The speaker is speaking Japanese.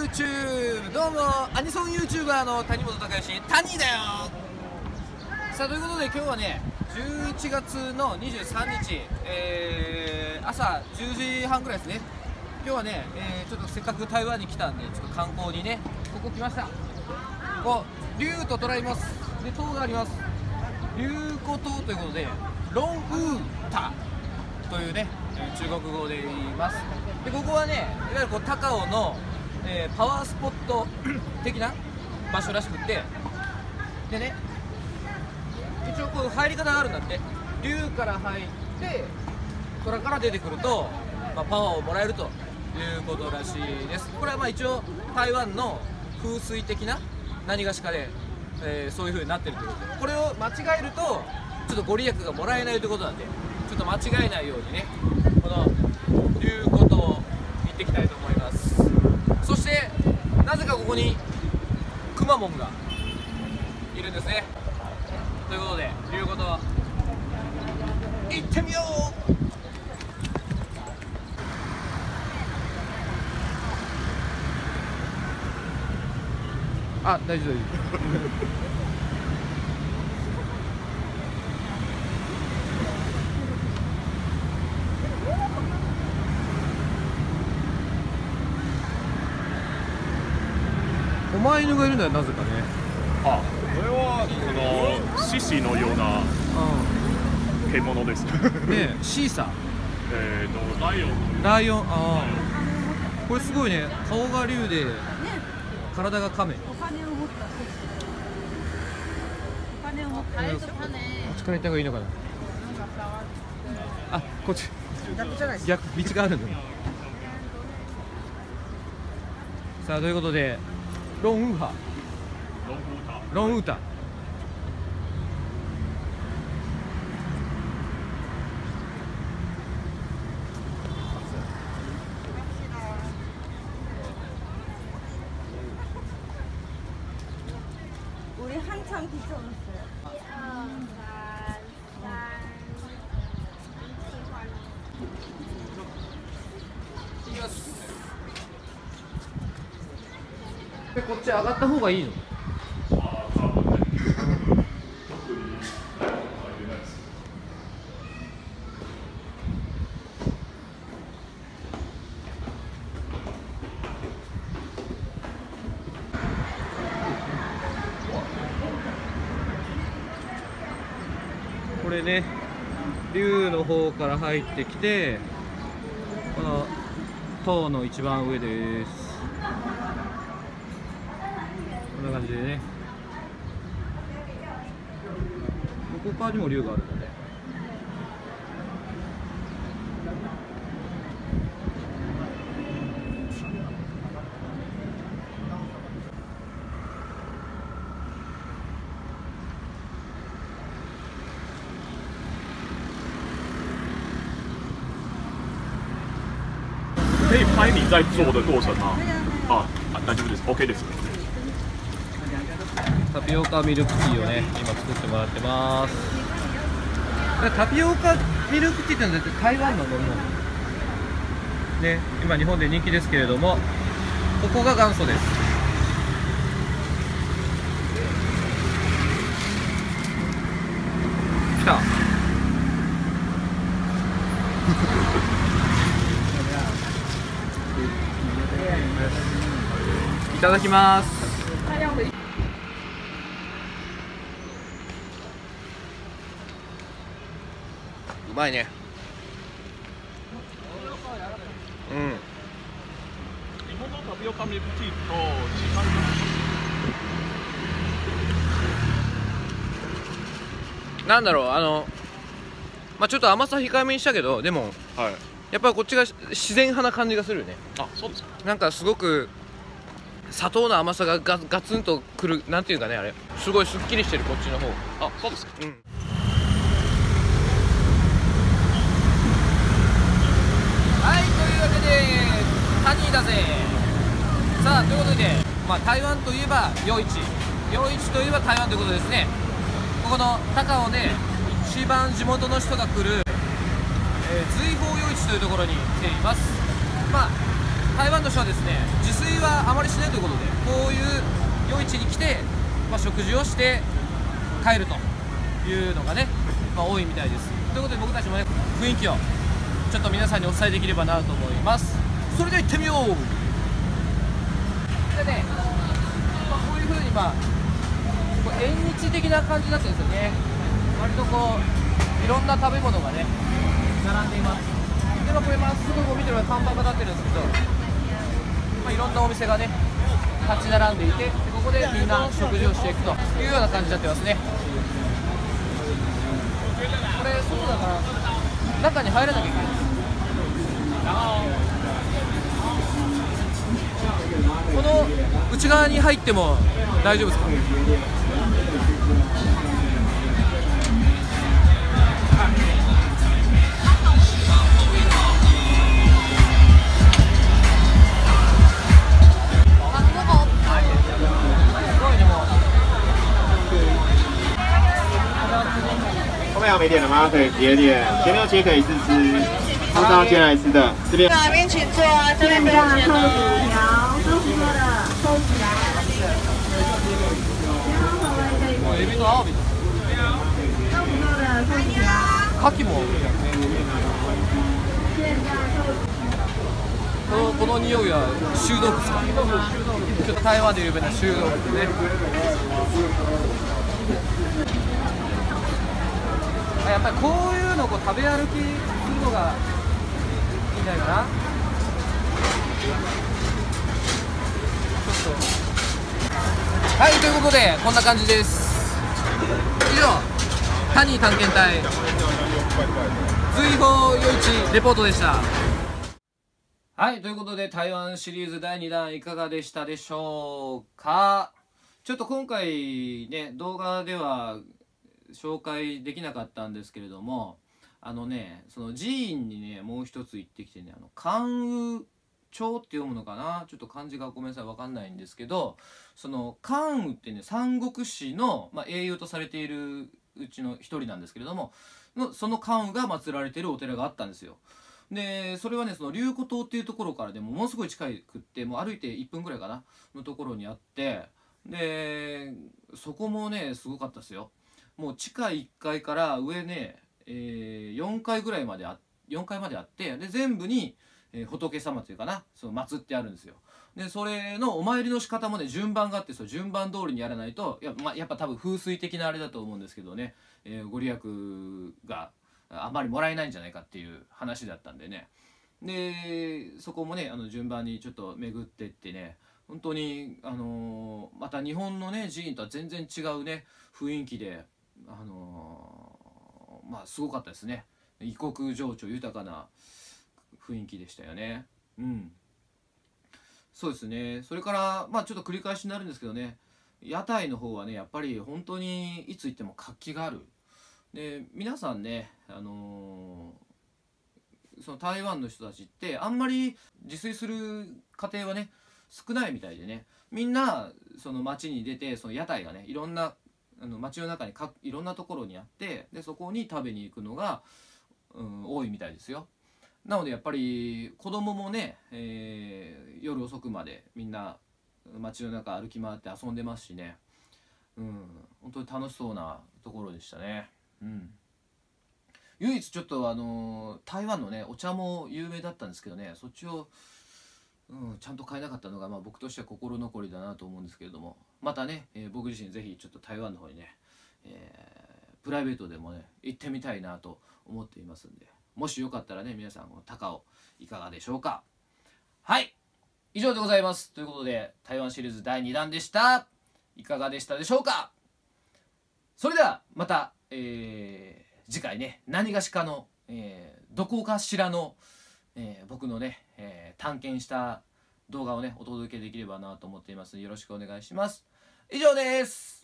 YouTube どうもアニソン YouTuber の谷本隆義谷だよ。さあということで今日はね11月の23日、朝10時半ぐらいですね。今日はね、ちょっとせっかく台湾に来たんでちょっと観光にねここ来ました。こう龍と虎います。で塔があります。龍虎塔ということでロンウータというね中国語で言います。でここはねいわゆるこう高尾の、パワースポット的な場所らしくって、でね一応こう入り方があるんだって。龍から入って虎から出てくると、パワーをもらえるということらしいです。これは一応台湾の風水的な何がしかで、そういう風になってるということで、これを間違えるとちょっとご利益がもらえないということなんで、ちょっと間違えないようにねこの龍虎塔行っていきたいと思います。そしてなぜかここにくまモンがいるんですね。ということで龍虎塔行ってみよう。あ、大丈夫大丈夫狛犬がいるんだよ、なぜかね。 あ、これは獅子のような獣ですね。シーサー、 ライオン。 ライオン、ああこれすごいね。顔が竜で体が亀。 お金を持ったお金を持ったこっちから行った方がいいのかな。あ、こっち逆じゃないです。 逆道があるんだよ。さあということでロンウーハロンウータ 우리한참 뒤쳐졌어요. こっち上がった方がいいの？これね、龍の方から入ってきて、この塔の一番上です。こんな感じでね、向こう側にも龍があるので、 可以拍你在做的过程吗？啊，大丈夫です。OK です。 タピオカミルクティーをね今作ってもらってます。タピオカミルクティーってのは絶対台湾の飲み物ね。今日本で人気ですけれども、ここが元祖です。来たいただきます。うまいね。うん。 日本のタピオカミルクティーと違う。 なんだろう、ちょっと甘さ控えめにしたけど、でも、 はい。 やっぱりこっちが自然派な感じがするよね。 あ、そうですか。 なんかすごく砂糖の甘さがガツンとくる、なんていうかね、あれすごいすっきりしてる、こっちの方。 あ、そうですか。 うん。はい、というわけで谷だぜ。さあということで、台湾といえば夜市といえば台湾ということですね。ここの高尾で一番地元の人が来る、瑞鳳夜市というところに来ています。 台湾の人はですね、自炊はあまりしないということで、こういう夜市に来て、食事をして帰るというのがね、多いみたいです。ということで僕たちもね、雰囲気をちょっと皆さんにお伝えできればなと思います。それでは行ってみよう。でね、こういう風にこう縁日的な感じになってるんですよね。割とこういろんな食べ物がね並んでいます。でこれまっすぐ見てる看板が立ってるんですけど、いろんなお店がね立ち並んでいて、ここでみんな食事をしていくというような感じになってますね。これ外だから中に入らなきゃいけない。この内側に入っても大丈夫ですか？ 后面还没点的吗？可以直接点，前六切可以试吃，不知道接来吃的，这边。 哪边请坐啊？这边不用钱哦。 エビとアワビです。牡蠣もこの匂いは臭豆腐ですか？ちょっと台湾で有名な臭豆腐ね。やっぱりこういうのを食べ歩きするのがいいんじゃないかな。はい、ということでこんな感じです。以上、谷探検隊随宝夜市レポートでした。はい、ということで台湾シリーズ第2弾いかがでしたでしょうか。ちょっと今回ね動画では紹介できなかったんですけれども、その寺院にねもう一つ行ってきてね、関羽町って読むのかな、ちょっと漢字がごめんなさい分かんないんですけど、その関羽ってね三国志の、英雄とされているうちの一人なんですけれども、その関羽が祀られているお寺があったんですよ。でそれはね、その龍虎島っていうところからでものすごい近くって、もう歩いて1分ぐらいかなのところにあって、でそこもねすごかったですよ。もう地下1階から上ね、4階ぐらいまで4階まであって、で全部に、仏様というかな、その祀ってあるんですよ。でそれのお参りの仕方もね順番があって、その順番通りにやらないとやっぱ多分風水的なあれだと思うんですけどね、ご利益があまりもらえないんじゃないかっていう話だったんでね。でそこもね順番にちょっと巡ってってね、本当にまた日本のね寺院とは全然違うね雰囲気で、すごかったですね。異国情緒豊かな雰囲気でしたよね。そうですね。それからちょっと繰り返しになるんですけどね、屋台の方はねやっぱり本当にいつ行っても活気がある。で皆さんね、その台湾の人たちってあんまり自炊する家庭はね少ないみたいでね、みんなその街に出て、その屋台がねいろんな街の中にいろんなところにあって、でそこに食べに行くのが、多いみたいですよ。なのでやっぱり子供もね、夜遅くまでみんな街の中歩き回って遊んでますしね、本当に楽しそうなところでしたね。唯一ちょっと台湾のねお茶も有名だったんですけどね、そっちを、ちゃんと買えなかったのが、僕としては心残りだなと思うんですけれども、またね、僕自身ぜひちょっと台湾の方にね、プライベートでもね行ってみたいなと思っていますんで、もしよかったらね皆さん高尾いかがでしょうか。はい、以上でございます。ということで台湾シリーズ第2弾でした。いかがでしたでしょうか。それではまた、次回ね何がしかの、どこかしらの、僕のね、探検した動画をねお届けできればなと思っていますので、よろしくお願いします。以上です。